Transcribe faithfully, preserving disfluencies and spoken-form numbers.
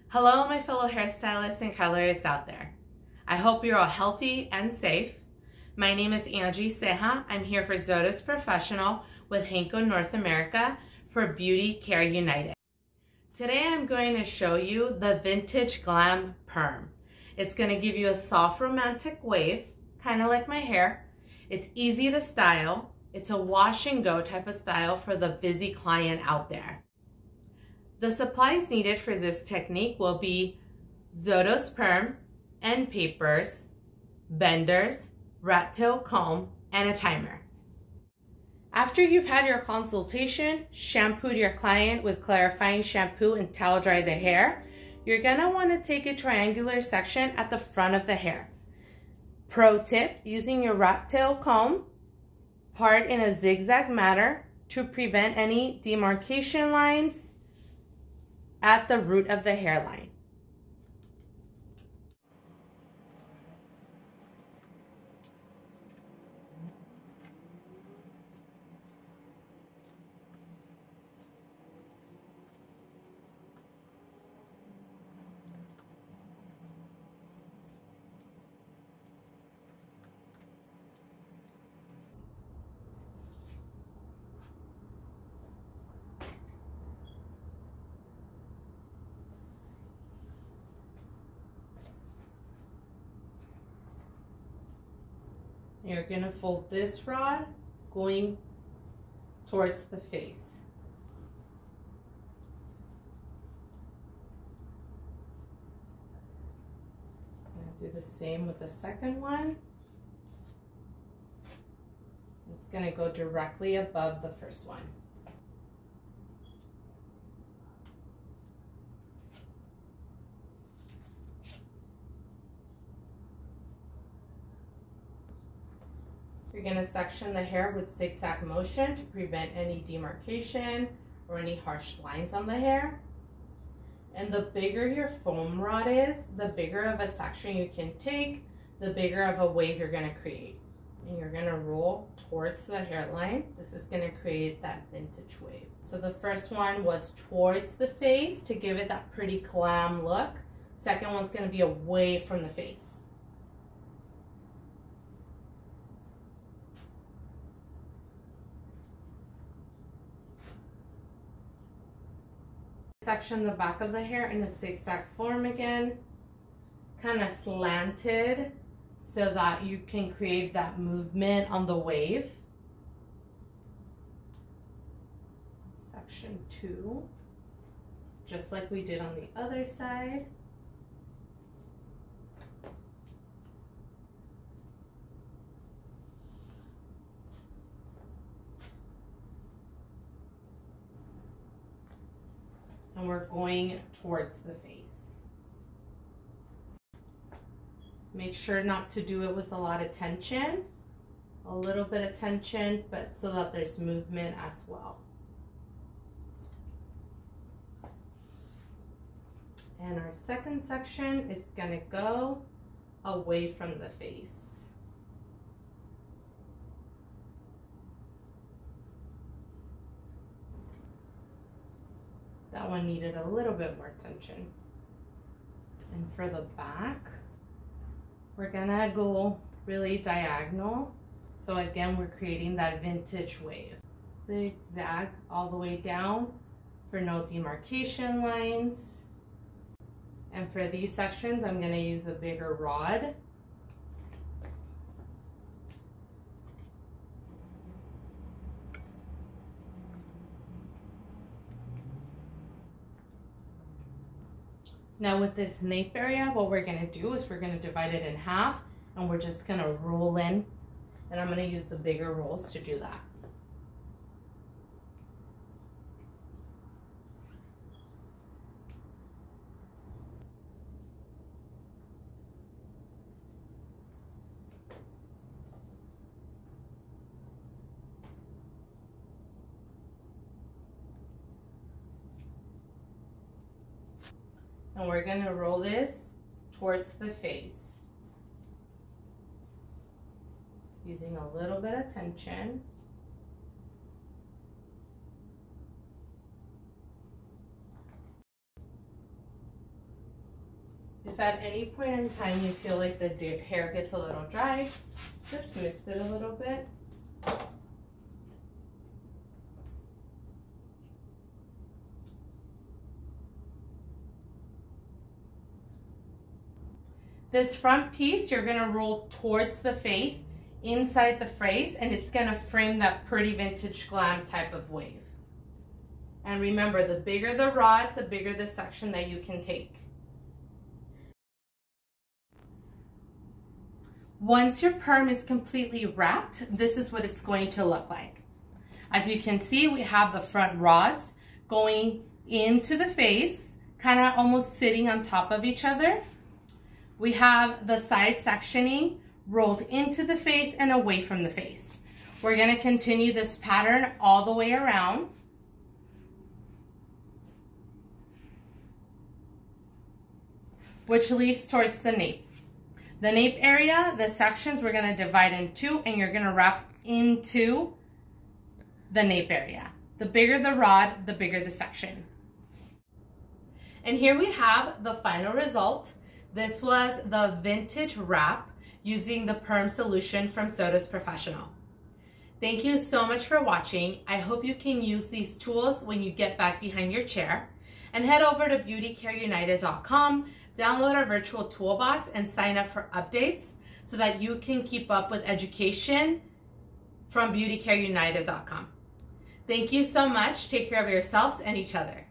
Hello, my fellow hairstylists and colorists out there. I hope you're all healthy and safe. My name is Angie Seja. I'm here for Zotis Professional with Henko North America for Beauty Care United. Today I'm going to show you the Vintage Glam Perm. It's going to give you a soft romantic wave, kind of like my hair. It's easy to style. It's a wash and go type of style for the busy client out there. The supplies needed for this technique will be Zotis Perm, end papers, benders, rat tail comb, and a timer. After you've had your consultation, shampooed your client with clarifying shampoo and towel dry the hair, you're gonna wanna take a triangular section at the front of the hair. Pro tip, using your rat tail comb, part in a zigzag manner to prevent any demarcation lines at the root of the hairline. You're going to fold this rod going towards the face. I'm going to do the same with the second one. It's going to go directly above the first one. You're going to section the hair with zigzag motion to prevent any demarcation or any harsh lines on the hair. And the bigger your foam rod is, the bigger of a section you can take, the bigger of a wave you're going to create. And you're going to roll towards the hairline. This is going to create that vintage wave. So the first one was towards the face to give it that pretty glam look. Second one's going to be away from the face. Section the back of the hair in a zigzag form again, kind of slanted so that you can create that movement on the wave. Section two, just like we did on the other side. And we're going towards the face. Make sure not to do it with a lot of tension. A little bit of tension, but so that there's movement as well. And our second section is going to go away from the face. That one needed a little bit more tension. And for the back, we're gonna go really diagonal. So again, we're creating that vintage wave. Zigzag all the way down for no demarcation lines. And for these sections, I'm gonna use a bigger rod. Now with this nape area, what we're gonna do is we're gonna divide it in half and we're just gonna roll in, and I'm gonna use the bigger rolls to do that. And we're going to roll this towards the face. Using a little bit of tension. If at any point in time you feel like the hair gets a little dry, just mist it a little bit. This front piece, you're gonna roll towards the face, inside the phrase, and it's gonna frame that pretty vintage glam type of wave. And remember, the bigger the rod, the bigger the section that you can take. Once your perm is completely wrapped, this is what it's going to look like. As you can see, we have the front rods going into the face, kind of almost sitting on top of each other. We have the side sectioning rolled into the face and away from the face. We're going to continue this pattern all the way around. Which leaves towards the nape. The nape area, the sections, we're going to divide in two, and you're going to wrap into the nape area. The bigger the rod, the bigger the section. And here we have the final result. This was the vintage wrap using the perm solution from Soda's Professional. Thank you so much for watching. I hope you can use these tools when you get back behind your chair. And head over to beauty care united dot com, download our virtual toolbox, and sign up for updates so that you can keep up with education from beauty care united dot com. Thank you so much. Take care of yourselves and each other.